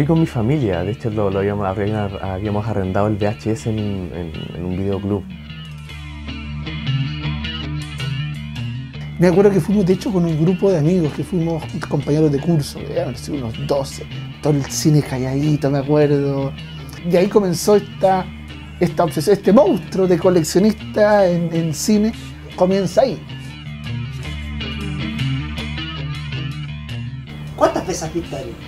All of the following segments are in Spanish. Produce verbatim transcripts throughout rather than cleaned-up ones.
vi con mi familia, de hecho lo, lo habíamos, habíamos arrendado el V H S en, en, en un videoclub. Me acuerdo que fuimos, de hecho, con un grupo de amigos, que fuimos compañeros de curso, eran unos doce, todo el cine calladito, me acuerdo. Y ahí comenzó esta, esta obsesión, este monstruo de coleccionista en, en cine, comienza ahí. ¿Cuántas veces has visto Alien?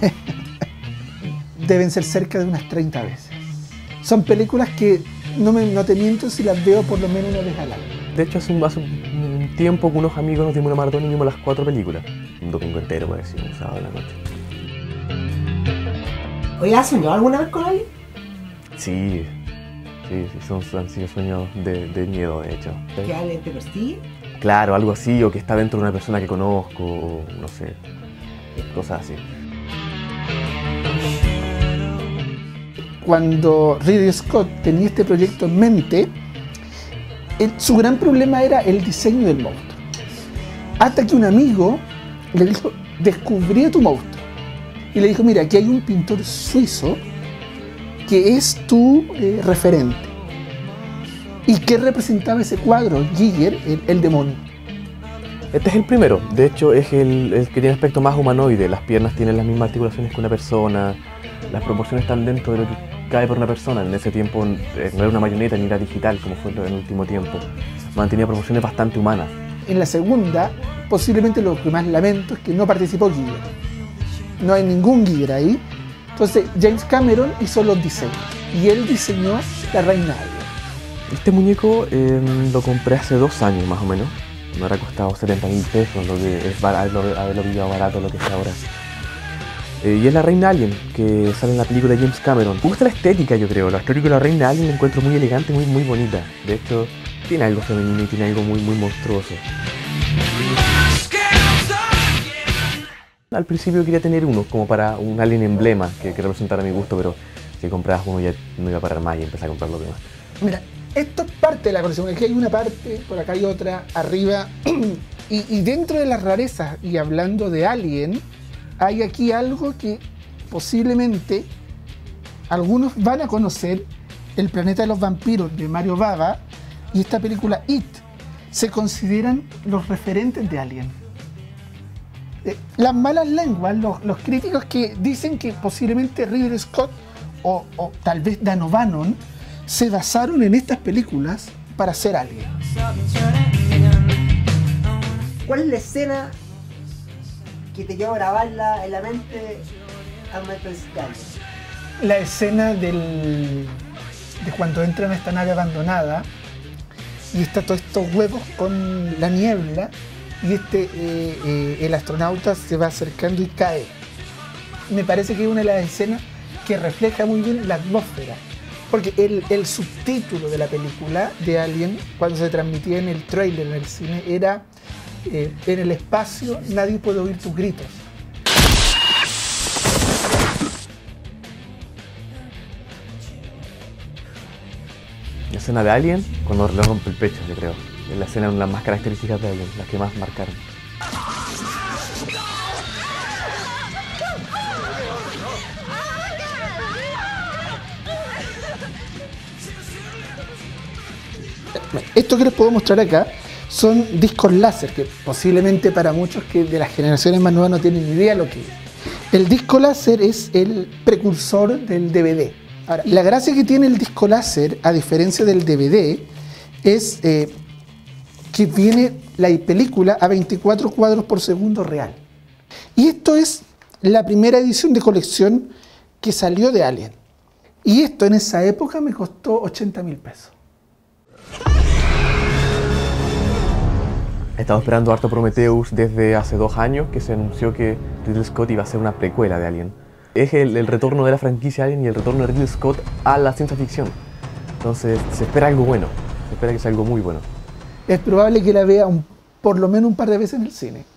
Deben ser cerca de unas treinta veces. Son películas que, no, me, no te miento, si las veo por lo menos una vez al año. De hecho, hace un, hace un tiempo con unos amigos nos dimos una maratón y vimos las cuatro películas. Un domingo entero, por decir, un sábado de la noche. Oye, ¿has soñado alguna vez con Alien? Sí, sí, sí, son, han sido sueños de, de miedo, de hecho. ¿Que Alien te persigue? Claro, algo así, o que está dentro de una persona que conozco, o no sé, cosas así. Cuando Ridley Scott tenía este proyecto en mente, el, su gran problema era el diseño del monstruo. Hasta que un amigo le dijo, descubrí tu monstruo. Y le dijo, mira, aquí hay un pintor suizo que es tu eh, referente. ¿Y qué representaba ese cuadro? Giger, el, el demonio. Este es el primero, de hecho es el, el que tiene aspecto más humanoide. Las piernas tienen las mismas articulaciones que una persona, las proporciones están dentro de lo que cae por una persona. En ese tiempo eh, no era una marioneta ni era digital como fue en el último tiempo. Mantenía proporciones bastante humanas. En la segunda, posiblemente lo que más lamento es que no participó Giger. No hay ningún Giger ahí. Entonces James Cameron hizo los diseños y él diseñó la Reina Alien. Este muñeco eh, lo compré hace dos años más o menos. Me habrá costado setenta mil pesos, lo que es barato, haberlo pillado barato lo que es ahora. Eh, y es la Reina Alien, que sale en la película de James Cameron. Me gusta la estética, yo creo. La estética de la Reina Alien la encuentro muy elegante y muy, muy bonita. De hecho, tiene algo femenino y tiene algo muy, muy monstruoso. Al principio quería tener uno, como para un alien emblema que, que representara mi gusto, pero si comprabas uno ya no iba a parar más y empecé a comprar los demás. Mira, esto es parte de la colección. Aquí hay una parte, por acá hay otra, arriba. y, y dentro de las rarezas, y hablando de Alien, hay aquí algo que posiblemente algunos van a conocer, El planeta de los vampiros de Mario Bava y esta película It. Se consideran los referentes de Alien. Eh, las malas lenguas, los, los críticos que dicen que posiblemente Ridley Scott o, o tal vez Dan O'Bannon se basaron en estas películas para hacer Alien. ¿Cuál es la escena que te lleva a grabarla en la mente al momento de visitar Alien? La escena del, de cuando entran a esta nave abandonada y está todos estos huevos con la niebla y este, eh, eh, el astronauta se va acercando y cae. Me parece que es una de las escenas que refleja muy bien la atmósfera. Porque el, el subtítulo de la película de Alien, cuando se transmitía en el tráiler en el cine, era eh, en el espacio nadie puede oír tus gritos. La escena de Alien, cuando le rompe el pecho, yo creo. Es la escena, una de las más características de Alien, las que más marcaron. Esto que les puedo mostrar acá son discos láser, que posiblemente para muchos que de las generaciones más nuevas no tienen ni idea lo que es. El disco láser es el precursor del D V D. Ahora, la gracia que tiene el disco láser, a diferencia del D V D, es eh, que viene la película a veinticuatro cuadros por segundo real. Y esto es la primera edición de colección que salió de Alien. Y esto en esa época me costó ochenta mil pesos. He estado esperando harto Prometheus desde hace dos años, que se anunció que Ridley Scott iba a hacer una precuela de Alien. Es el, el retorno de la franquicia Alien y el retorno de Ridley Scott a la ciencia ficción. Entonces se espera algo bueno, se espera que sea algo muy bueno. Es probable que la vea un, por lo menos un par de veces en el cine.